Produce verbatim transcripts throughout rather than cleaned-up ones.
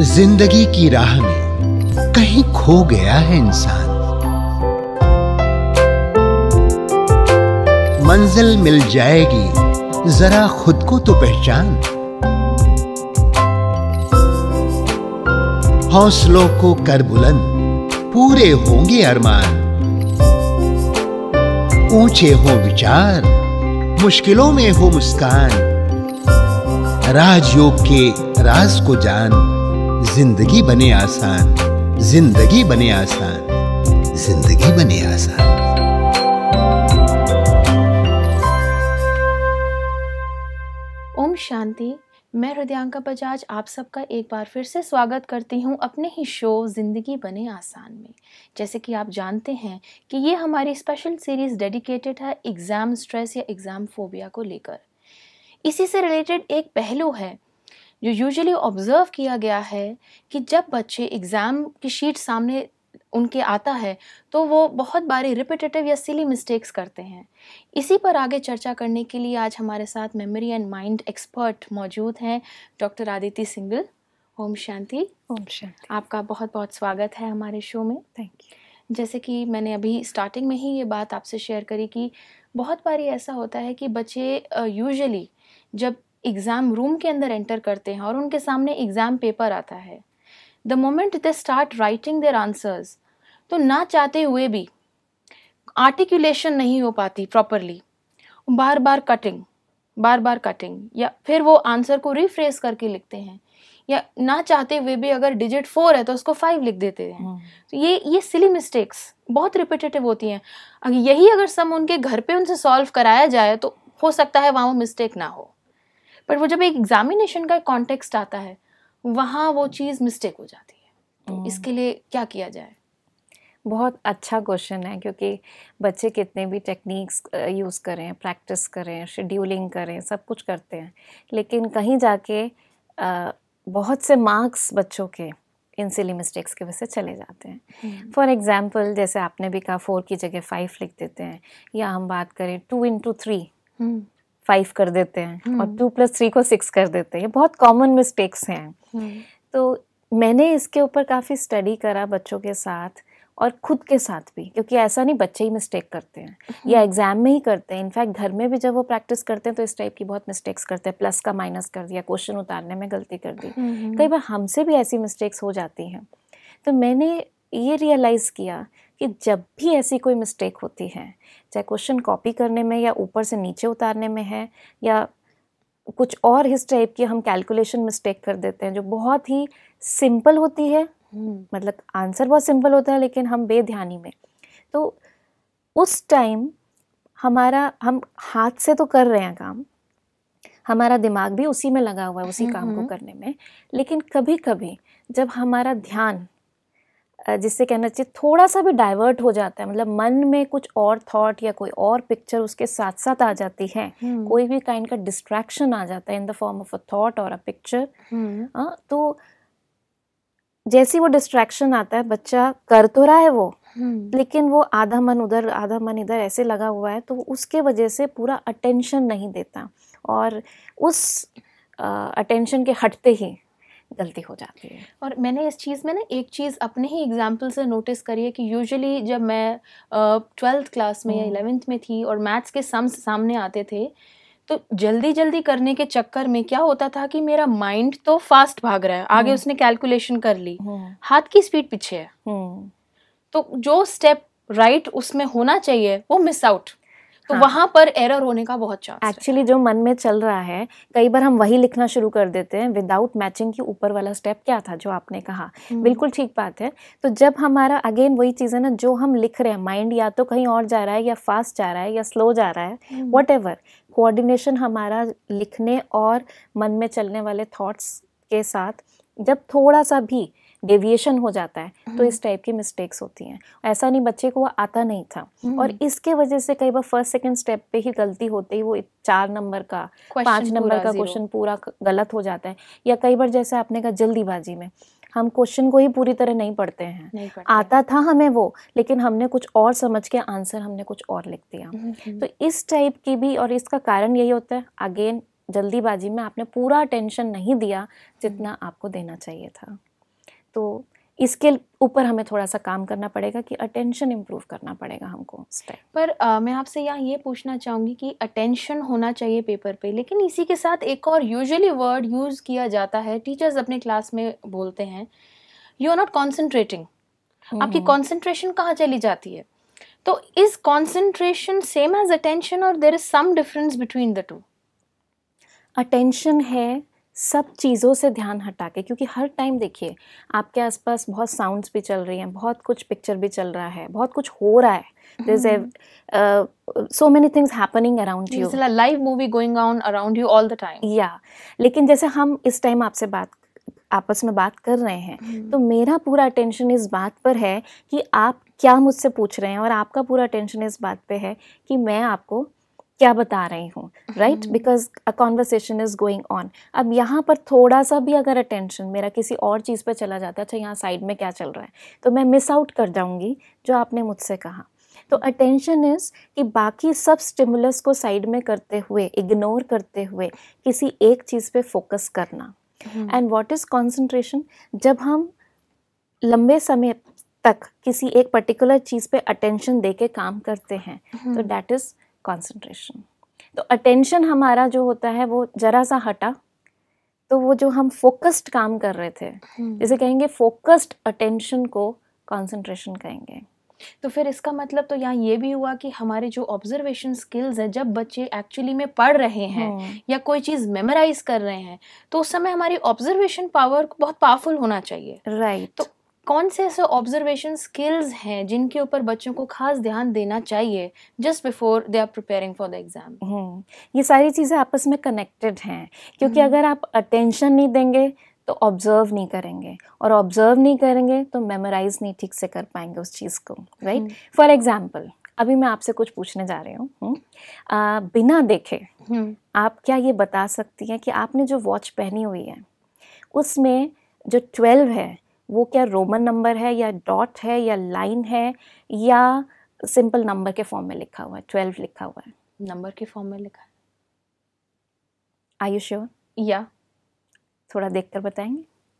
जिंदगी की राह में कहीं खो गया है इंसान। मंजिल मिल जाएगी, जरा खुद को तो पहचान। हौसलों को कर बुलंद, पूरे होंगे अरमान। ऊंचे हो विचार, मुश्किलों में हो मुस्कान। राजयोग के राज को जान, जिंदगी बने आसान, जिंदगी बने आसान, जिंदगी बने आसान। ओम शांति। मैं हृदयांका बजाज आप सबका एक बार फिर से स्वागत करती हूँ अपने ही शो ज़िंदगी बने आसान में। जैसे कि आप जानते हैं कि ये हमारी स्पेशल सीरीज़ डेडिकेटेड है एग्ज़ाम स्ट्रेस या एग्ज़ाम फोबिया को लेकर। इसी से रिलेटेड एक पहलू है जो यूजुअली ऑब्ज़र्व किया गया है कि जब बच्चे एग्ज़ाम की शीट सामने उनके आता है तो वो बहुत बारी रिपीटेटिव या सिली मिस्टेक्स करते हैं। इसी पर आगे चर्चा करने के लिए आज हमारे साथ मेमोरी एंड माइंड एक्सपर्ट मौजूद हैं डॉक्टर आदिति सिंगल। ओम शांति। ओम शांति। आपका बहुत बहुत स्वागत है हमारे शो में। Thank you. जैसे कि मैंने अभी स्टार्टिंग में ही ये बात आपसे शेयर करी कि बहुत बारी ऐसा होता है कि बच्चे यूजुअली जब एग्ज़ाम रूम के अंदर एंटर करते हैं और उनके सामने एग्ज़ाम पेपर आता है, the moment they start writing their answers, तो ना चाहते हुए भी आर्टिकुलेशन नहीं हो पाती प्रॉपरली, बार बार कटिंग बार बार कटिंग या फिर वो आंसर को रिफ्रेस करके लिखते हैं, या ना चाहते हुए भी अगर डिजिट फोर है तो उसको फाइव लिख देते हैं। तो ये ये सिली मिस्टेक्स बहुत रिपीटेटिव होती हैं। अगर यही अगर सम उनके घर पे उनसे सॉल्व कराया जाए तो हो सकता है वहाँ वो मिस्टेक ना हो, पर वो जब एक एग्जामिनेशन का कॉन्टेक्स्ट आता है वहाँ वो चीज़ मिस्टेक हो जाती है। तो इसके लिए क्या किया जाए? बहुत अच्छा क्वेश्चन है, क्योंकि बच्चे कितने भी टेक्निक्स यूज़ करें, प्रैक्टिस करें, शेड्यूलिंग करें, सब कुछ करते हैं, लेकिन कहीं जाके आ, बहुत से मार्क्स बच्चों के इन सिली मिस्टेक्स की वजह से चले जाते हैं। फॉर एग्जांपल, जैसे आपने भी कहा फोर की जगह फाइव लिख देते हैं, या हम बात करें टू इंटू थ्री फाइव कर देते हैं और टू प्लस थ्री को सिक्स कर देते हैं। ये बहुत कॉमन मिस्टेक्स हैं। तो मैंने इसके ऊपर काफ़ी स्टडी करा बच्चों के साथ और खुद के साथ भी, क्योंकि ऐसा नहीं बच्चे ही मिस्टेक करते हैं या एग्जाम में ही करते हैं। इनफैक्ट घर में भी जब वो प्रैक्टिस करते हैं तो इस टाइप की बहुत मिस्टेक्स करते हैं। प्लस का माइनस कर दिया, क्वेश्चन उतारने में गलती कर दी। कई बार हमसे भी ऐसी मिस्टेक्स हो जाती हैं। तो मैंने ये रियलाइज़ किया कि जब भी ऐसी कोई मिस्टेक होती है, चाहे क्वेश्चन कॉपी करने में या ऊपर से नीचे उतारने में है, या कुछ और इस टाइप की हम कैलकुलेशन मिस्टेक कर देते हैं जो बहुत ही सिंपल होती है, मतलब आंसर बहुत सिंपल होता है लेकिन हम बेध्यानी में, तो उस टाइम हमारा हम हाथ से तो कर रहे हैं काम, हमारा दिमाग भी उसी में लगा हुआ है उसी काम को करने में, लेकिन कभी कभी जब हमारा ध्यान, जिससे कहना चाहिए थोड़ा सा भी डाइवर्ट हो जाता है, मतलब मन में कुछ और थॉट या कोई और पिक्चर उसके साथ साथ आ जाती है, कोई भी काइंड का डिस्ट्रैक्शन आ जाता है in the form of a thought और अ पिक्चर, तो जैसी वो डिस्ट्रैक्शन आता है, बच्चा कर तो रहा है वो, लेकिन वो आधा मन उधर आधा मन इधर ऐसे लगा हुआ है, तो उसके वजह से पूरा अटेंशन नहीं देता और उस अटेंशन के हटते ही गलती हो जाती है। और मैंने इस चीज़ में ना एक चीज़ अपने ही एग्जाम्पल से नोटिस करी है कि यूजुअली जब मैं ट्वेल्थ क्लास में या इलेवेंथ में थी और मैथ्स के सम्स सामने आते थे, तो जल्दी जल्दी करने के चक्कर में क्या होता था कि मेरा माइंड तो फास्ट भाग रहा है, आगे उसने कैलकुलेशन कर ली, हाथ की स्पीड पीछे है, तो जो स्टेप राइट उसमें होना चाहिए वो मिस आउट, तो हाँ। वहाँ पर एरर होने का बहुत चांस है। एक्चुअली जो मन में चल रहा है, कई बार हम वही लिखना शुरू कर देते हैं विदाउट मैचिंग कि ऊपर वाला स्टेप क्या था जो आपने कहा। बिल्कुल ठीक बात है। तो जब हमारा अगेन वही चीज़ है ना, जो हम लिख रहे हैं, माइंड या तो कहीं और जा रहा है या फास्ट जा रहा है या स्लो जा रहा है, वट एवर, कोऑर्डिनेशन हमारा लिखने और मन में चलने वाले थॉट्स के साथ जब थोड़ा सा भी डेविएशन हो जाता है तो इस टाइप की मिस्टेक्स होती हैं। ऐसा नहीं बच्चे को वो आता नहीं था, और इसके वजह से कई बार फर्स्ट सेकंड स्टेप पे ही गलती होते ही वो चार नंबर का पाँच नंबर का क्वेश्चन पूरा गलत हो जाता है। या कई बार जैसे आपने कहा जल्दीबाजी में हम क्वेश्चन को ही पूरी तरह नहीं पढ़ते हैं, नहीं पढ़ते। आता था हमें वो, लेकिन हमने कुछ और समझ के आंसर हमने कुछ और लिख दिया। तो इस टाइप की भी, और इसका कारण यही होता है अगेन जल्दीबाजी में आपने पूरा अटेंशन नहीं दिया जितना आपको देना चाहिए था। तो इसके ऊपर हमें थोड़ा सा काम करना पड़ेगा कि अटेंशन इम्प्रूव करना पड़ेगा हमको उस टाइम पर uh, मैं आपसे यहाँ ये पूछना चाहूँगी कि अटेंशन होना चाहिए पेपर पे, लेकिन इसी के साथ एक और यूजुअली वर्ड यूज़ किया जाता है, टीचर्स अपने क्लास में बोलते हैं, यू आर नॉट कॉन्सेंट्रेटिंग। आपकी कॉन्सेंट्रेशन कहाँ चली जाती है? तो is concentration same as attention और there is some difference between the two? Attention है सब चीज़ों से ध्यान हटा के, क्योंकि हर टाइम देखिए आपके आसपास बहुत साउंड्स भी चल रही हैं, बहुत कुछ पिक्चर भी चल रहा है, बहुत कुछ हो रहा है, there is a so many things happening around you, it's a live movie going on around you all the time. या लेकिन जैसे हम इस टाइम आपसे बात आपस में बात कर रहे हैं तो मेरा पूरा अटेंशन इस बात पर है कि आप क्या मुझसे पूछ रहे हैं, और आपका पूरा अटेंशन इस बात पे है कि मैं आपको क्या बता रही हूँ, right? Because a conversation is going on. अब यहाँ पर थोड़ा सा भी अगर अटेंशन मेरा किसी और चीज़ पे चला जाता है, अच्छा यहाँ साइड में क्या चल रहा है, तो मैं मिस आउट कर जाऊँगी जो आपने मुझसे कहा। तो अटेंशन इज़ कि बाकी सब स्टिमुलस को साइड में करते हुए, इग्नोर करते हुए किसी एक चीज़ पे फोकस करना। And what is concentration? जब हम लंबे समय तक किसी एक पर्टिकुलर चीज़ पे अटेंशन दे के काम करते हैं तो दैट इज़ कंसंट्रेशन। तो अटेंशन हमारा जो होता है वो जरा सा हटा तो वो जो हम फोकस्ड काम कर रहे थे, जैसे कहेंगे फोकस्ड अटेंशन को कंसंट्रेशन कहेंगे। तो फिर इसका मतलब तो यहाँ ये भी हुआ कि हमारे जो ऑब्जर्वेशन स्किल्स है, जब बच्चे एक्चुअली में पढ़ रहे हैं या कोई चीज़ मेमोराइज कर रहे हैं, तो उस समय हमारी ऑब्जर्वेशन पावर बहुत पावरफुल होना चाहिए, राइट right. तो कौन से ऐसे ऑब्जर्वेशन स्किल्स हैं जिनके ऊपर बच्चों को खास ध्यान देना चाहिए just before they are preparing for the exam? ये सारी चीज़ें आपस में कनेक्टेड हैं, क्योंकि अगर आप अटेंशन नहीं देंगे तो ऑब्जर्व नहीं करेंगे, और ऑब्जर्व नहीं करेंगे तो मेमोराइज नहीं ठीक से कर पाएंगे उस चीज़ को, राइट? फॉर एग्जाम्पल अभी मैं आपसे कुछ पूछने जा रही हूँ, बिना देखे आप क्या ये बता सकती हैं कि आपने जो वॉच पहनी हुई है उसमें जो ट्वेल्व है वो क्या रोमन नंबर है या डॉट है या लाइन है या सिंपल नंबर के फॉर्म में लिखा हुआ है? ट्वेल्व लिखा हुआ है, नंबर के फॉर्म में लिखा है। Are you sure? या थोड़ा देखकर बताएंगे?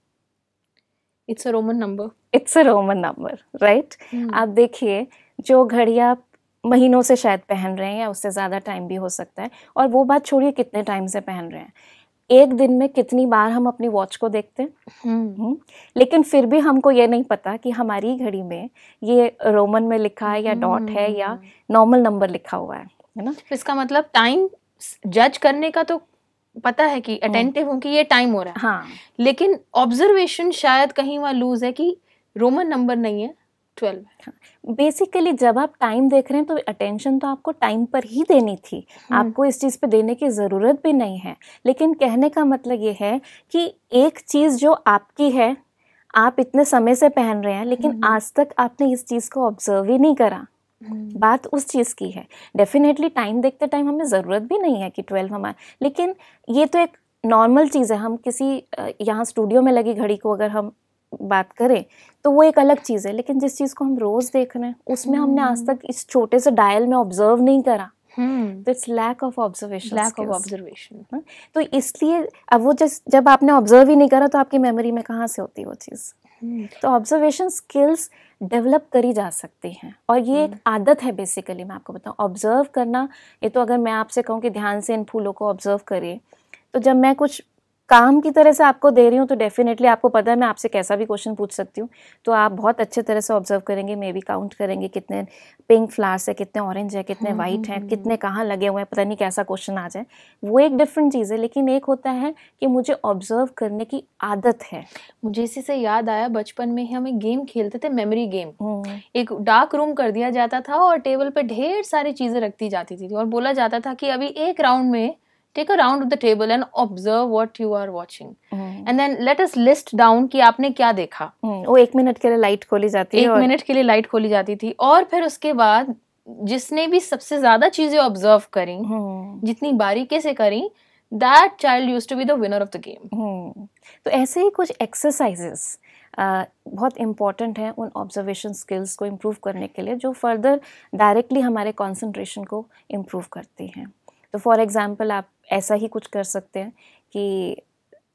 It's a Roman number. It's a Roman number, right? आप देखिए जो घड़ी आप महीनों से शायद पहन रहे हैं या उससे ज़्यादा टाइम भी हो सकता है, और वो बात छोड़िए कितने टाइम से पहन रहे हैं, एक दिन में कितनी बार हम अपनी वॉच को देखते हैं, hmm. लेकिन फिर भी हमको ये नहीं पता कि हमारी घड़ी में ये रोमन में लिखा है या डॉट है या नॉर्मल नंबर लिखा हुआ है, है ना? इसका मतलब टाइम जज करने का तो पता है कि अटेंटिव हूँ कि ये टाइम हो रहा है, हाँ, लेकिन ऑब्जर्वेशन शायद कहीं वहाँ लूज है कि रोमन नंबर नहीं है, ट्वेल्व है। बेसिकली जब आप टाइम देख रहे हैं तो अटेंशन तो आपको टाइम पर ही देनी थी, आपको इस चीज़ पे देने की ज़रूरत भी नहीं है। लेकिन कहने का मतलब ये है कि एक चीज़ जो आपकी है, आप इतने समय से पहन रहे हैं लेकिन आज तक आपने इस चीज़ को ऑब्जर्व ही नहीं करा, बात उस चीज़ की है। डेफिनेटली टाइम देखते टाइम हमें ज़रूरत भी नहीं है कि ट्वेल्व हमारा, लेकिन ये तो एक नॉर्मल चीज़ है। हम किसी यहाँ स्टूडियो में लगी घड़ी को अगर हम बात करें तो वो एक अलग चीज़ है, लेकिन जिस चीज़ को हम रोज़ देख रहे हैं उसमें हमने आज तक इस छोटे से डायल में ऑब्जर्व नहीं करा, तो it's lack of observation, lack of observation. तो इसलिए अब वो जब जब आपने ऑब्जर्व ही नहीं करा तो आपकी मेमोरी में कहाँ से होती वो चीज़? तो ऑब्जर्वेशन स्किल्स डेवलप करी जा सकती हैं, और ये एक आदत है बेसिकली। मैं आपको बताऊँ, ऑब्जर्व करना, ये तो अगर मैं आपसे कहूँ कि ध्यान से इन फूलों को ऑब्जर्व करिए, तो जब मैं कुछ काम की तरह से आपको दे रही हूँ तो डेफिनेटली आपको पता है मैं आपसे कैसा भी क्वेश्चन पूछ सकती हूँ, तो आप बहुत अच्छे तरह से ऑब्जर्व करेंगे, मे बी काउंट करेंगे कितने पिंक फ्लावर्स है, कितने ऑरेंज है, कितने वाइट हैं, कितने कहाँ लगे हुए हैं, पता नहीं कैसा क्वेश्चन आ जाए, वो एक डिफरेंट चीज़ है। लेकिन एक होता है कि मुझे ऑब्जर्व करने की आदत है। मुझे इसी से याद आया, बचपन में हम एक गेम खेलते थे, मेमोरी गेम। एक डार्क रूम कर दिया जाता था और टेबल पे ढेर सारी चीज़ें रखती जाती थी और बोला जाता था कि अभी एक राउंड में take a round of the table and observe what you are watching, mm. and then let us list down कि आपने क्या देखा। mm. वो एक मिनट के लिए लाइट खोली जाती है, एक मिनट के लिए लाइट खोली जाती थी, और फिर उसके बाद जिसने भी सबसे ज्यादा चीजें ऑब्जर्व करी, mm. जितनी बारीकी से करी, that child used to be the winner of the game। mm. तो ऐसे ही कुछ एक्सरसाइजेस Uh, बहुत इम्पॉर्टेंट है उन ऑब्जर्वेशन स्किल्स को इम्प्रूव करने के लिए, जो फर्दर डायरेक्टली हमारे कंसंट्रेशन को इम्प्रूव करती हैं। तो फॉर एग्जांपल आप ऐसा ही कुछ कर सकते हैं कि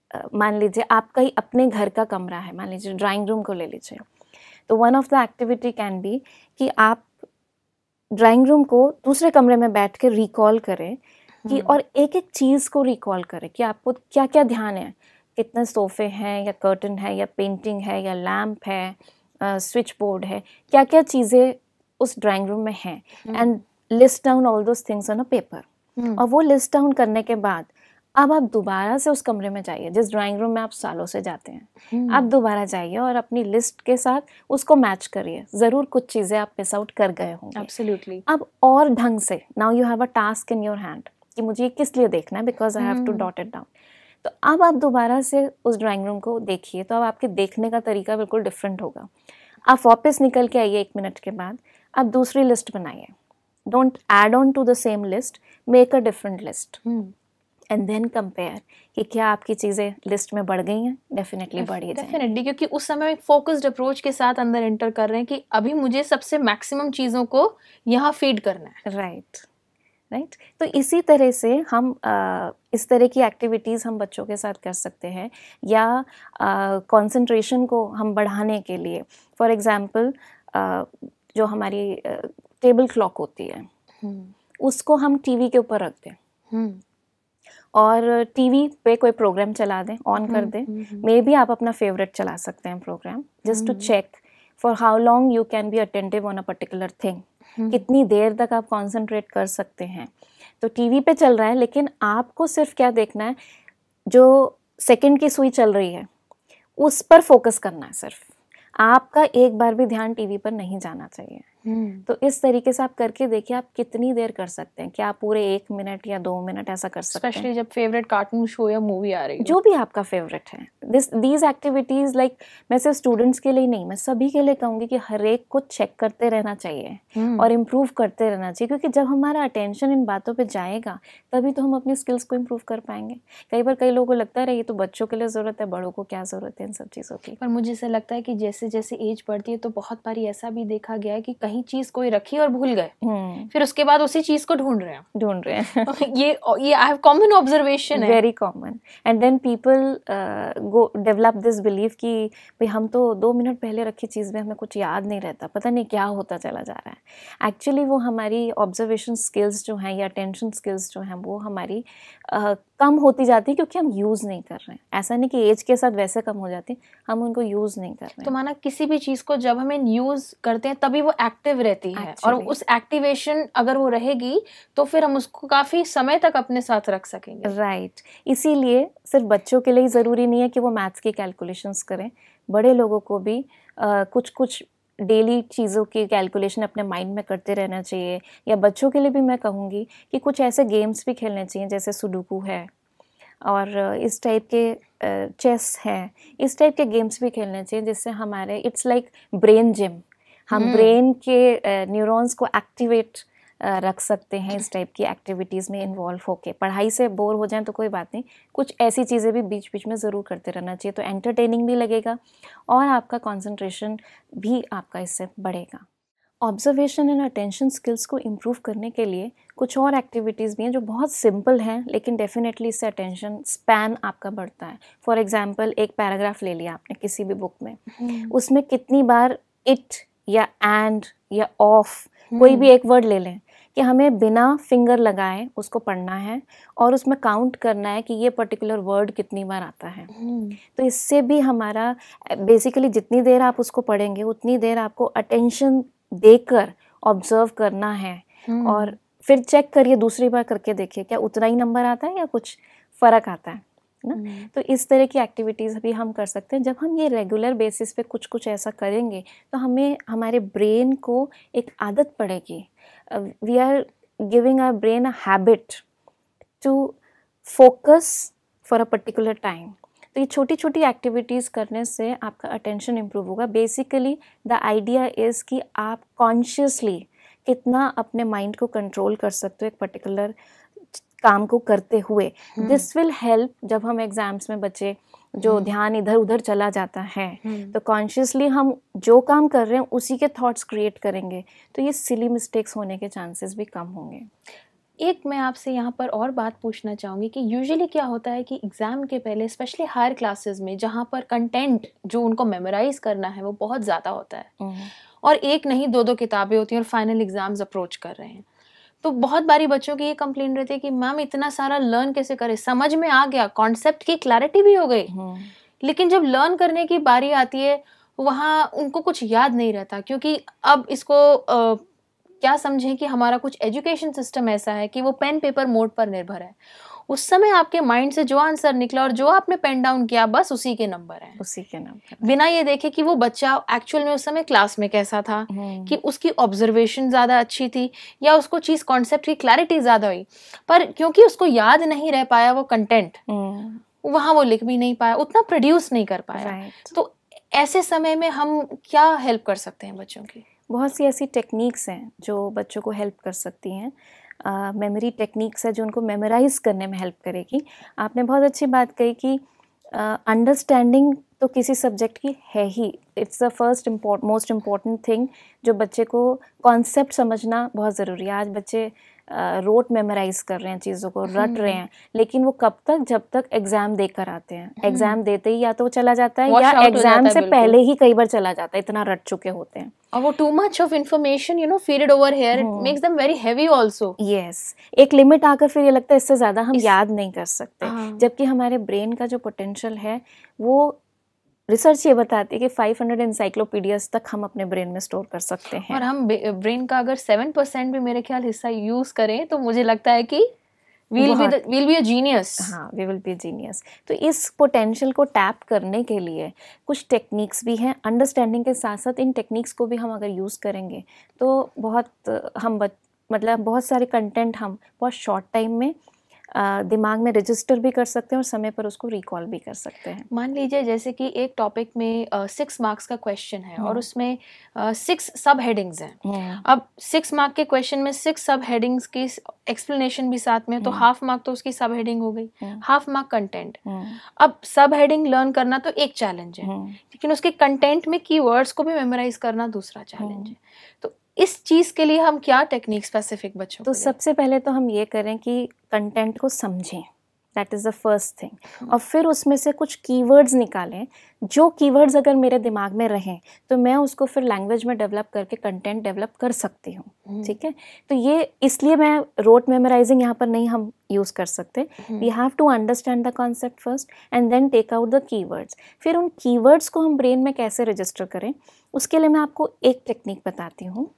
मान लीजिए आपका ही अपने घर का कमरा है, मान लीजिए ड्राइंग रूम को ले लीजिए, तो one of the activity can be कि आप ड्राइंग रूम को दूसरे कमरे में बैठ के रिकॉल करें कि और एक एक चीज़ को रिकॉल करें कि आपको क्या क्या ध्यान है, कितने सोफ़े हैं या कर्टन है या पेंटिंग है या लैम्प है, स्विच बोर्ड है, क्या क्या चीज़ें उस ड्राइंग रूम में हैं, and list down all those things on a paper. और वो लिस्ट डाउन करने के बाद अब आप दोबारा से उस कमरे में जाइए जिस ड्राइंग रूम में आप सालों से जाते हैं, आप दोबारा जाइए और अपनी लिस्ट के साथ उसको मैच करिए, ज़रूर कुछ चीज़ें आप मिस आउट कर गए होंगे। एब्सोल्युटली। अब और ढंग से, now you have a task in your hand कि मुझे ये किस लिए देखना है, because I have to dot it down. तो अब आप दोबारा से उस ड्राइंग रूम को देखिए, तो अब आपके देखने का तरीका बिल्कुल डिफरेंट होगा। आप वापस निकल के आइए एक मिनट के बाद, आप दूसरी लिस्ट बनाइए, don't add on to the same list, make a different list and then compare कि क्या आपकी चीज़ें लिस्ट में बढ़ गई हैं। डेफिनेटली बढ़ी जाएंगी, डेफिनेटली, क्योंकि उस समय एक फोकस्ड अप्रोच के साथ अंदर एंटर कर रहे हैं कि अभी मुझे सबसे मैक्सिमम चीज़ों को यहाँ फीड करना है। Right right right? तो इसी तरह से हम आ, इस तरह की एक्टिविटीज़ हम बच्चों के साथ कर सकते हैं, या कंसंट्रेशन को हम बढ़ाने के लिए, फॉर एग्जांपल जो हमारी टेबल क्लॉक होती है उसको हम टीवी के ऊपर रख दें और टीवी पे कोई प्रोग्राम चला दें, ऑन कर दें। मे बी आप अपना फेवरेट चला सकते हैं programme, just to check for how long you can be attentive on a particular thing, कितनी देर तक आप कंसंट्रेट कर सकते हैं। तो टीवी पे चल रहा है, लेकिन आपको सिर्फ क्या देखना है, जो सेकंड की सुई चल रही है उस पर फोकस करना है सिर्फ, आपका एक बार भी ध्यान टीवी पर नहीं जाना चाहिए। तो इस तरीके से आप करके देखिए आप कितनी देर कर सकते हैं, क्या आप पूरे एक मिनट या दो मिनट ऐसा कर सकते हैं, स्पेशली जब फेवरेट कार्टून शो या मूवी आ रही है, जो भी आपका फेवरेट है। दिस दीज एक्टिविटीज़ लाइक, मैं सिर्फ स्टूडेंट्स के लिए नहीं, मैं सभी के लिए कहूँगी कि हर एक को चेक करते रहना चाहिए और इम्प्रूव करते रहना चाहिए, क्योंकि जब हमारा अटेंशन इन बातों पर जाएगा तभी तो हम अपनी स्किल्स को इम्प्रूव कर पाएंगे। कई बार कई लोगों को लगता है ये तो बच्चों के लिए ज़रूरत है, बड़ों को क्या ज़रूरत है इन सब चीज़ों की। पर मुझे ऐसा लगता है कि जैसे जैसे एज बढ़ती है तो बहुत बारी ऐसा भी देखा गया है कि कहीं चीज़ कोई रखी और भूल गए, फिर उसके बाद उसी चीज को ढूंढ रहे हैं ढूंढ रहे हैं ये ये आई हैव कॉमन ऑब्जर्वेशन है, very common. And then people go develop this believe कि भाई हम तो दो मिनट पहले रखी चीज़ में हमें कुछ याद नहीं रहता, पता नहीं क्या होता चला जा रहा है। एक्चुअली वो हमारी ऑब्जर्वेशन स्किल्स जो हैं या अटेंशन स्किल्स जो हैं वो हमारी uh, कम होती जाती है, क्योंकि हम यूज़ नहीं कर रहे हैं। ऐसा नहीं कि एज के साथ वैसे कम हो जाती, हम उनको यूज़ नहीं कर रहे हैं। तो माना किसी भी चीज़ को जब हमें यूज़ करते हैं तभी वो एक्टिव रहती है, और उस एक्टिवेशन अगर वो रहेगी तो फिर हम उसको काफ़ी समय तक अपने साथ रख सकेंगे। Right right. इसीलिए सिर्फ बच्चों के लिए ज़रूरी नहीं है कि वो मैथ्स की कैलकुलेशंस करें, बड़े लोगों को भी uh, कुछ कुछ डेली चीज़ों की कैलकुलेशन अपने माइंड में करते रहना चाहिए। या बच्चों के लिए भी मैं कहूँगी कि कुछ ऐसे गेम्स भी खेलने चाहिए जैसे सुडोकू है और इस टाइप के चेस है, इस टाइप के गेम्स भी खेलने चाहिए जिससे हमारे इट्स लाइक ब्रेन जिम, हम ब्रेन के न्यूरॉन्स को एक्टिवेट रख सकते हैं इस टाइप की एक्टिविटीज़ में इन्वॉल्व होके। पढ़ाई से बोर हो जाएं तो कोई बात नहीं, कुछ ऐसी चीज़ें भी बीच बीच में ज़रूर करते रहना चाहिए, तो एंटरटेनिंग भी लगेगा और आपका कंसंट्रेशन भी आपका इससे बढ़ेगा। ऑब्जर्वेशन एंड अटेंशन स्किल्स को इम्प्रूव करने के लिए कुछ और एक्टिविटीज़ भी हैं जो बहुत सिंपल हैं, लेकिन डेफिनेटली इससे अटेंशन स्पैन आपका बढ़ता है। फॉर एग्जांपल, एक पैराग्राफ ले लिया आपने किसी भी बुक में, उसमें कितनी बार इट या एंड या ऑफ कोई भी एक वर्ड ले लें कि हमें बिना फिंगर लगाए उसको पढ़ना है और उसमें काउंट करना है कि ये पर्टिकुलर वर्ड कितनी बार आता है। तो इससे भी हमारा बेसिकली जितनी देर आप उसको पढ़ेंगे उतनी देर आपको अटेंशन देकर ऑब्जर्व करना है और फिर चेक करिए, दूसरी बार करके देखिए क्या उतना ही नंबर आता है या कुछ फ़र्क आता है ना। तो इस तरह की एक्टिविटीज़ भी हम कर सकते हैं। जब हम ये रेगुलर बेसिस पे कुछ कुछ ऐसा करेंगे तो हमें हमारे ब्रेन को एक आदत पड़ेगी, we are giving our brain a habit to focus for a particular time. तो ये छोटी छोटी एक्टिविटीज़ करने से आपका अटेंशन इम्प्रूव होगा। बेसिकली द आइडिया इज़ कि आप कॉन्शियसली कितना अपने माइंड को कंट्रोल कर सकते हो एक पर्टिकुलर काम को करते हुए। दिस विल हेल्प जब हम एग्ज़ाम्स में बच्चे जो ध्यान इधर उधर चला जाता है तो कॉन्शियसली हम जो काम कर रहे हैं उसी के थॉट्स क्रिएट करेंगे, तो ये सिली मिस्टेक्स होने के चांसेस भी कम होंगे। एक मैं आपसे यहाँ पर और बात पूछना चाहूँगी कि यूजुअली क्या होता है कि एग्ज़ाम के पहले स्पेशली हायर क्लासेस में जहाँ पर कंटेंट जो उनको मेमोराइज करना है वो बहुत ज़्यादा होता है और एक नहीं दो दो किताबें होती हैं और फाइनल एग्ज़ाम्स अप्रोच कर रहे हैं, तो बहुत बारी बच्चों की ये कंप्लेंट रहती है कि मैम इतना सारा लर्न कैसे करें, समझ में आ गया, कॉन्सेप्ट की क्लैरिटी भी हो गई, लेकिन जब लर्न करने की बारी आती है वहाँ उनको कुछ याद नहीं रहता, क्योंकि अब इसको आ, क्या समझें कि हमारा कुछ एजुकेशन सिस्टम ऐसा है कि वो पेन पेपर मोड पर निर्भर है। उस समय आपके माइंड से जो आंसर निकला और जो आपने पेन डाउन किया बस उसी के नंबर हैं, उसी के नंबर, बिना ये देखे कि वो बच्चा एक्चुअल में उस समय क्लास में कैसा था, कि उसकी ऑब्जर्वेशन ज़्यादा अच्छी थी या उसको चीज़ कॉन्सेप्ट की क्लैरिटी ज़्यादा हुई, पर क्योंकि उसको याद नहीं रह पाया वो कंटेंट, वहाँ वो लिख भी नहीं पाया, उतना प्रोड्यूस नहीं कर पाया। right. तो ऐसे समय में हम क्या हेल्प कर सकते हैं बच्चों की? बहुत सी ऐसी टेक्निक्स हैं जो बच्चों को हेल्प कर सकती हैं। मेमोरी टेक्निक्स है जो उनको मेमोराइज करने में हेल्प करेगी। आपने बहुत अच्छी बात कही कि अंडरस्टैंडिंग uh, तो किसी सब्जेक्ट की है ही, it's the first import most important thing. जो बच्चे को कॉन्सेप्ट समझना बहुत ज़रूरी है। आज बच्चे रोट uh, मेमोराइज कर रहे हैं, चीज़ों को रट रहे हैं, लेकिन वो कब तक, जब तक एग्ज़ाम देकर आते हैं। एग्ज़ाम देते ही या तो वो चला जाता है या एग्ज़ाम से पहले ही कई बार चला जाता है, इतना रट चुके होते हैं। और वो too much of information you know feeded over here, it makes them very heavy also. Yes, एक लिमिट आकर फिर ये लगता है इससे ज़्यादा हम याद नहीं कर सकते, जबकि हमारे ब्रेन का जो पोटेंशियल है वो, रिसर्च ये बताती है कि पाँच सौ एनसाइक्लोपीडियाज तक हम अपने ब्रेन में स्टोर कर सकते हैं। और हम ब्रेन का अगर सेवन परसेंट भी मेरे ख्याल हिस्सा यूज़ करें तो मुझे लगता है कि we'll be the, we'll be a genius। हाँ, we will be a genius। तो इस पोटेंशियल को टैप करने के लिए कुछ टेक्निक्स भी हैं। अंडरस्टैंडिंग के साथ साथ इन टेक्निक्स को भी हम अगर यूज़ करेंगे तो बहुत हम बत, मतलब बहुत सारे कंटेंट हम बहुत शॉर्ट टाइम में आ, दिमाग में रजिस्टर भी कर सकते हैं और समय पर उसको रिकॉल भी कर सकते हैं। मान लीजिए जैसे कि एक टॉपिक में सिक्स मार्क्स का क्वेश्चन है और उसमें सिक्स सब हेडिंग्स हैं। अब सिक्स मार्क के क्वेश्चन में सिक्स सब हेडिंग्स की एक्सप्लेनेशन भी साथ में, तो हाफ मार्क तो उसकी सब हेडिंग हो गई, हाफ मार्क कंटेंट। अब सब हेडिंग लर्न करना तो एक चैलेंज है, लेकिन उसके कंटेंट में कीवर्ड्स को भी मेमोराइज करना दूसरा चैलेंज है। तो इस चीज़ के लिए हम क्या टेक्निक स्पेसिफिक बच्चों तो सबसे पहले तो हम ये करें कि कंटेंट को समझें, that is the first thing. और फिर उसमें से कुछ कीवर्ड्स निकालें, जो कीवर्ड्स अगर मेरे दिमाग में रहें तो मैं उसको फिर लैंग्वेज में डेवलप करके कंटेंट डेवलप कर सकती हूँ। ठीक है, तो ये इसलिए मैं रोट मेमोराइजिंग यहाँ पर नहीं हम यूज़ कर सकते। We have to understand the concept first and then take out the keywords. फिर उन कीवर्ड्स को हम ब्रेन में कैसे रजिस्टर करें, उसके लिए मैं आपको एक टेक्निक बताती हूँ।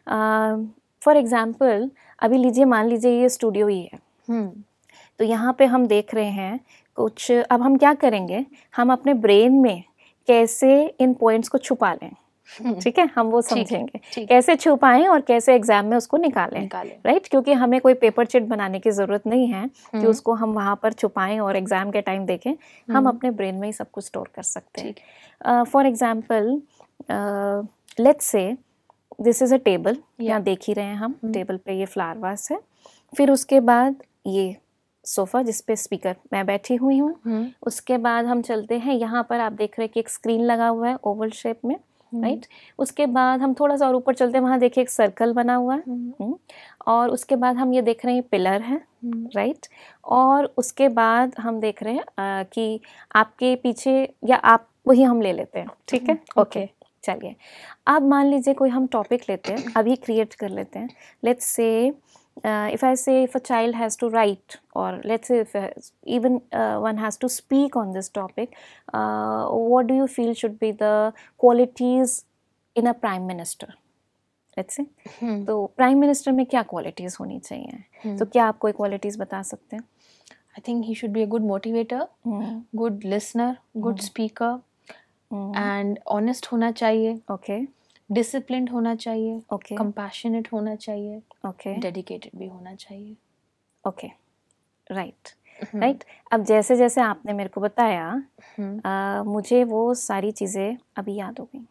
फॉर uh, एग्ज़ाम्पल अभी लीजिए, मान लीजिए ये स्टूडियो ही है, hmm. तो यहाँ पे हम देख रहे हैं कुछ। अब हम क्या करेंगे, हम अपने ब्रेन में कैसे इन पॉइंट्स को छुपा लें, hmm. ठीक है, हम वो समझेंगे कैसे छुपाएं और कैसे एग्जाम में उसको निकालें, निकालें। राइट, क्योंकि हमें कोई पेपर चिट बनाने की ज़रूरत नहीं है hmm. कि उसको हम वहाँ पर छुपाएं और एग्ज़ाम के टाइम देखें। hmm. हम अपने ब्रेन में ही सब कुछ स्टोर कर सकते हैं। For example let's say this is a table, यहाँ देख ही रहे हैं हम, टेबल पे ये फ्लावर वास है। फिर उसके बाद ये सोफ़ा जिस पे स्पीकर मैं बैठी हुई हूँ। hmm. उसके बाद हम चलते हैं, यहाँ पर आप देख रहे हैं कि एक स्क्रीन लगा हुआ है ओवल शेप में, राइट। hmm. उसके बाद हम थोड़ा सा और ऊपर चलते हैं, वहाँ देखिए एक सर्कल बना हुआ है। hmm. और उसके बाद हम ये देख रहे हैं पिलर है, राइट। hmm. और उसके बाद हम देख रहे हैं आ, कि आपके पीछे, या आप वही हम ले लेते हैं, ठीक है, ओके okay. okay. चलिए, अब मान लीजिए कोई हम टॉपिक लेते हैं, अभी क्रिएट कर लेते हैं। Let's say if I say if a child has to write, और let's say if even one has to speak on this topic, what do you feel should be the qualities in a prime minister, let's say. तो prime minister में क्या qualities होनी चाहिए? hmm. तो क्या आप कोई क्वालिटीज़ बता सकते हैं? I think he should be a good motivator, good listener, good speaker, and honest होना चाहिए, ओके, डिसिप्लिन्ड होना चाहिए, ओके, कंपैशनेट होना चाहिए, ओके, डेडिकेटेड भी होना चाहिए, ओके, राइट राइट। अब जैसे जैसे आपने मेरे को बताया, hmm. आ, मुझे वो सारी चीज़ें अभी याद हो गई।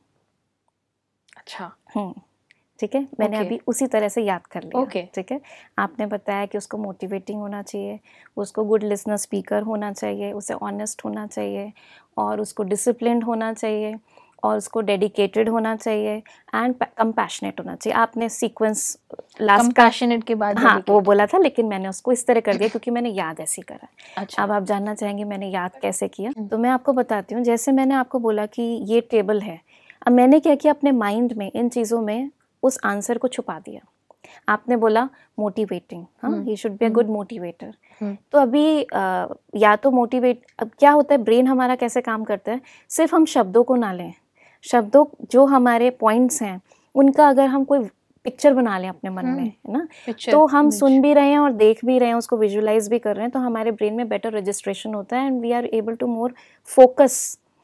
अच्छा, हम्म ठीक है, मैंने okay. अभी उसी तरह से याद कर लिया। okay. ठीक है, आपने बताया कि उसको मोटिवेटिंग होना चाहिए, उसको गुड लिसनर स्पीकर होना चाहिए, उसे ऑनेस्ट होना चाहिए, और उसको डिसिप्लिन्ड होना चाहिए, और उसको डेडिकेटेड होना चाहिए एंड कंपैशनेट होना चाहिए। आपने सीक्वेंस लास्ट कंपैशनेट के बाद हाँ dedicate। वो बोला था, लेकिन मैंने उसको इस तरह कर दिया क्योंकि मैंने याद ऐसी करा। अच्छा। अब आप जानना चाहेंगे मैंने याद कैसे किया, तो मैं आपको बताती हूँ। जैसे मैंने आपको बोला कि ये टेबल है, अब मैंने क्या किया, अपने माइंड में इन चीज़ों में उस आंसर को छुपा दिया। आपने बोला मोटिवेटिंग, हाँ he should be a good motivator. तो अभी आ, या तो मोटिवेट, अब क्या होता है ब्रेन हमारा कैसे काम करता है, सिर्फ हम शब्दों को ना लें, शब्दों जो हमारे पॉइंट्स हैं उनका अगर हम कोई पिक्चर बना लें अपने मन में, है ना, तो हम सुन भी रहे हैं और देख भी रहे हैं, उसको विजुलाइज भी कर रहे हैं, तो हमारे ब्रेन में बेटर रजिस्ट्रेशन होता है and we are able to more focus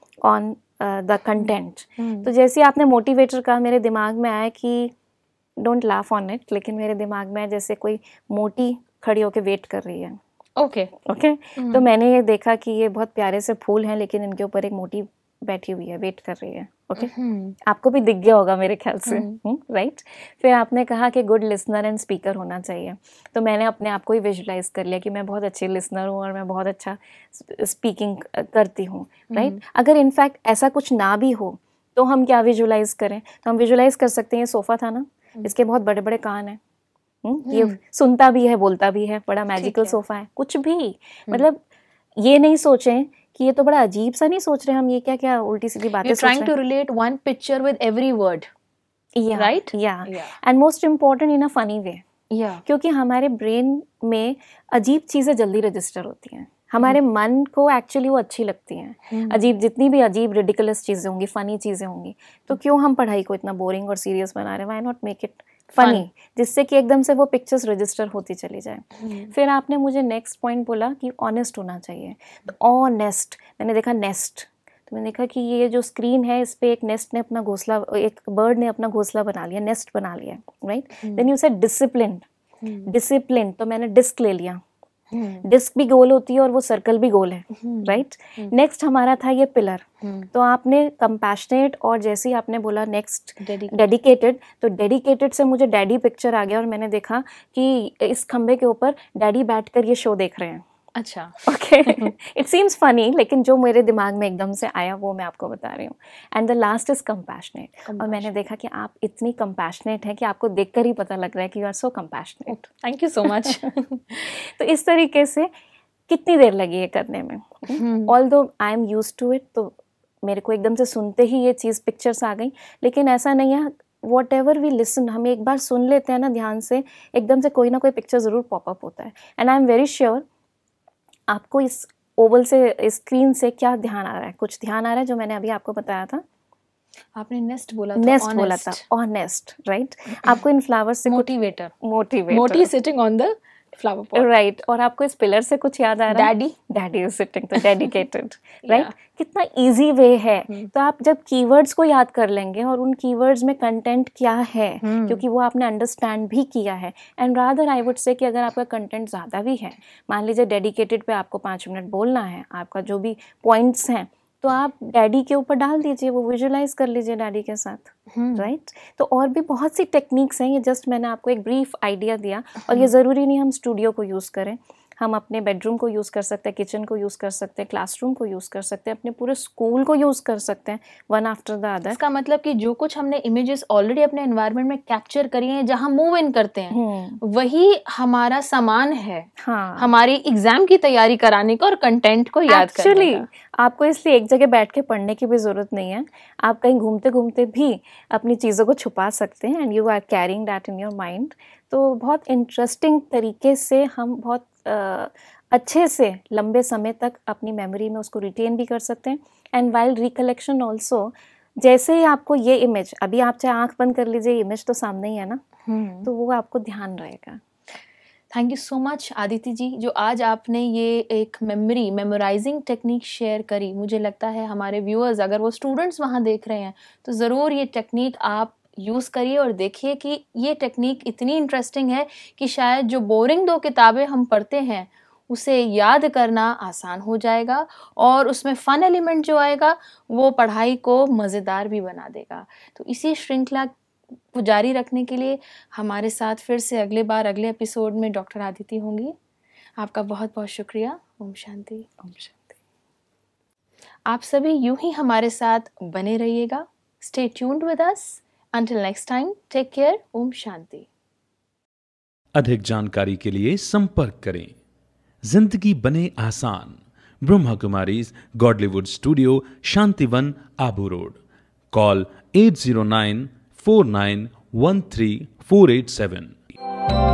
on the content. तो जैसे आपने मोटिवेटर कहा, मेरे दिमाग में आया कि डोंट लाफ ऑन इट, लेकिन मेरे दिमाग में जैसे कोई मोटी खड़ी होकर वेट कर रही है। Okay okay okay? okay? तो मैंने ये देखा कि ये बहुत प्यारे से फूल हैं, लेकिन इनके ऊपर एक मोटी बैठी हुई है, वेट कर रही है। Okay okay? आपको भी दिख गया होगा मेरे ख्याल से, राइट। फिर आपने कहा कि गुड लिसनर एंड स्पीकर होना चाहिए, तो मैंने अपने आप को ही विजुलाइज कर लिया कि मैं बहुत अच्छी लिसनर हूँ और मैं बहुत अच्छा स्पीकिंग करती हूँ, राइट। अगर इनफैक्ट ऐसा कुछ ना भी हो तो हम क्या विजुलाइज करें, तो हम विजुलाइज कर सकते हैं ये सोफ़ा था ना, इसके बहुत बड़े बड़े कान हैं, ये सुनता भी है, बोलता भी है, बड़ा मैजिकल सोफा है, कुछ भी, मतलब ये नहीं सोचें कि ये तो बड़ा अजीब सा, नहीं सोच रहे हम ये क्या क्या उल्टी सीधी बातें सोच रहे हैं। You're trying to relate one picture with every word, yeah, right? Yeah, and most important in a funny way. Yeah. क्योंकि हमारे ब्रेन में अजीब चीज़ें जल्दी रजिस्टर होती हैं, हमारे hmm. मन को एक्चुअली वो अच्छी लगती हैं, hmm. अजीब, जितनी भी अजीब रिडिकुलस चीज़ें होंगी, फ़नी चीज़ें होंगी, तो क्यों हम पढ़ाई को इतना बोरिंग और सीरियस बना रहे हैं, why not make it funny, जिससे कि एकदम से वो पिक्चर्स रजिस्टर होती चली जाए। hmm. फिर आपने मुझे नेक्स्ट पॉइंट बोला कि ऑनेस्ट होना चाहिए, तो ऑनेस्ट, मैंने देखा नेस्ट, तो मैंने देखा कि ये जो स्क्रीन है इस पे एक नेस्ट ने अपना घोंसला, एक बर्ड ने अपना घोंसला बना लिया, नेस्ट बना लिया, right. Then you said discipline, discipline, तो मैंने डिस्क ले लिया, डिस्क भी गोल होती है और वो सर्कल भी गोल है, राइट। नेक्स्ट हमारा था ये पिलर, तो आपने कंपैशनेट, और जैसे ही आपने बोला नेक्स्ट डेडिकेटेड, तो डेडिकेटेड से मुझे डैडी पिक्चर आ गया और मैंने देखा कि इस खंबे के ऊपर डैडी बैठकर ये शो देख रहे हैं। अच्छा, ओके, इट सीम्स फनी, लेकिन जो मेरे दिमाग में एकदम से आया वो मैं आपको बता रही हूँ। And the last is compassionate, और मैंने देखा कि आप इतनी कंपैशनेट है कि आपको देखकर ही पता लग रहा है कि you are so compassionate. Thank you so much. तो इस तरीके से कितनी देर लगी ये करने में, although I am used to it, तो मेरे को एकदम से सुनते ही ये चीज़ पिक्चर्स आ गई, लेकिन ऐसा नहीं है, वॉट एवर वी लिसन, हम एक बार सुन लेते हैं ना ध्यान से, एकदम से कोई ना कोई पिक्चर ज़रूर पॉपअप होता है। And I am very sure आपको इस ओवल से, स्क्रीन से क्या ध्यान आ रहा है, कुछ ध्यान आ रहा है जो मैंने अभी आपको बताया था। आपने नेस्ट बोला था, नेस्ट बोला था, ऑनेस्ट, राइट। आपको इन फ्लावर्स से मोटिवेटर, मोटिवेटर, मोटी sitting on the flower pot, right. और आपको इस पिलर से कुछ याद आ रहा है, डैडी, डैडी इज सिटिंग, तो डेडिकेटेड, राइट। कितना इजी वे है। तो आप जब कीवर्ड्स को याद कर लेंगे और उन कीवर्ड्स में कंटेंट क्या है, क्योंकि वो आपने अंडरस्टैंड भी किया है, and rather I would say कि अगर आपका कंटेंट ज़्यादा भी है, मान लीजिए डेडिकेटेड पे आपको पाँच मिनट बोलना है, आपका जो भी पॉइंट्स हैं तो आप डैडी के ऊपर डाल दीजिए, वो विजुलाइज कर लीजिए डैडी के साथ, राइट right? तो और भी बहुत सी टेक्निक्स हैं, ये जस्ट मैंने आपको एक ब्रीफ आइडिया दिया, और ये ज़रूरी नहीं हम स्टूडियो को यूज़ करें, हम अपने बेडरूम को यूज़ कर सकते हैं, किचन को यूज़ कर सकते हैं, क्लासरूम को यूज़ कर सकते हैं, अपने पूरे स्कूल को यूज़ कर सकते हैं, वन आफ्टर द अदर। इसका मतलब कि जो कुछ हमने इमेजेस ऑलरेडी अपने एनवायरनमेंट में कैप्चर करी हैं, जहाँ मूव इन करते हैं, वही हमारा सामान है, हाँ, हमारी एग्जाम की तैयारी कराने का और कंटेंट को याद करने का। आपको इसलिए एक जगह बैठ के पढ़ने की भी ज़रूरत नहीं है, आप कहीं घूमते घूमते भी अपनी चीज़ों को छुपा सकते हैं, and you are carrying that in your mind. तो बहुत इंटरेस्टिंग तरीके से हम बहुत uh, अच्छे से लंबे समय तक अपनी मेमोरी में उसको रिटेन भी कर सकते हैं, एंड वाइल रिकलेक्शन ऑल्सो। जैसे ही आपको ये इमेज, अभी आप चाहे आंख बंद कर लीजिए, इमेज तो सामने ही है ना, तो वो आपको ध्यान रहेगा। Thank you so much Aditi ji, जो आज आपने ये एक मेमोरी मेमोराइजिंग टेक्निक शेयर करी। मुझे लगता है हमारे व्यूअर्स, अगर वो स्टूडेंट्स वहाँ देख रहे हैं, तो ज़रूर ये टेक्निक आप यूज़ करिए और देखिए कि ये टेक्निक इतनी इंटरेस्टिंग है कि शायद जो बोरिंग दो किताबें हम पढ़ते हैं उसे याद करना आसान हो जाएगा, और उसमें फ़न एलिमेंट जो आएगा वो पढ़ाई को मज़ेदार भी बना देगा। तो इसी श्रृंखला को जारी रखने के लिए हमारे साथ फिर से अगले बार अगले एपिसोड में डॉक्टर आदिति होंगी। आपका बहुत बहुत शुक्रिया। ओम शांति। ओम शांति। आप सभी यूं ही हमारे साथ बने रहिएगा। Stay tuned with us. Until next time, take care. Om Shanti. अधिक जानकारी के लिए संपर्क करें। जिंदगी बने आसान, Brahma Kumaris Godlywood studio, Shantivan, Abu Road. Call at zero nine four nine one three four eight seven.